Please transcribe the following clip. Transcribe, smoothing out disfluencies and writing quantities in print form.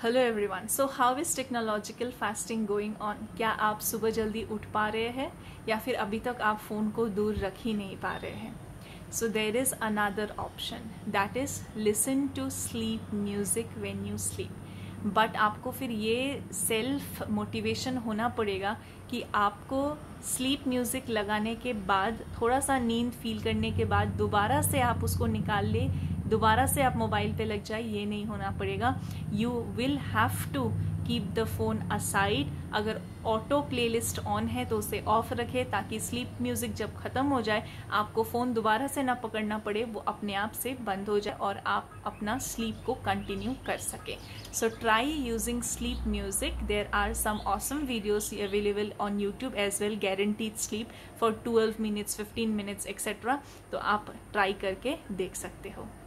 Hello everyone, so how is technological fasting going on? क्या आप सुबह जल्दी उठ पा रहे हैं या फिर अभी तक आप फ़ोन को दूर रख ही नहीं पा रहे हैं? So there is another option, that is listen to sleep music when you sleep. But आपको फिर ये सेल्फ मोटिवेशन होना पड़ेगा कि आपको स्लीप म्यूज़िक लगाने के बाद थोड़ा सा नींद फील करने के बाद दोबारा से आप उसको निकाल ले, दोबारा से आप मोबाइल पे लग जाए, ये नहीं होना पड़ेगा। You will have to keep the phone aside. अगर ऑटो प्लेलिस्ट ऑन है तो उसे ऑफ रखें ताकि स्लीप म्यूजिक जब खत्म हो जाए आपको फोन दोबारा से ना पकड़ना पड़े, वो अपने आप से बंद हो जाए और आप अपना स्लीप को कंटिन्यू कर सके। So try using sleep music. There are some awesome videos available on YouTube as well, guaranteed sleep for 12 minutes, 15 minutes etcetera. तो आप ट्राई करके देख सकते हो।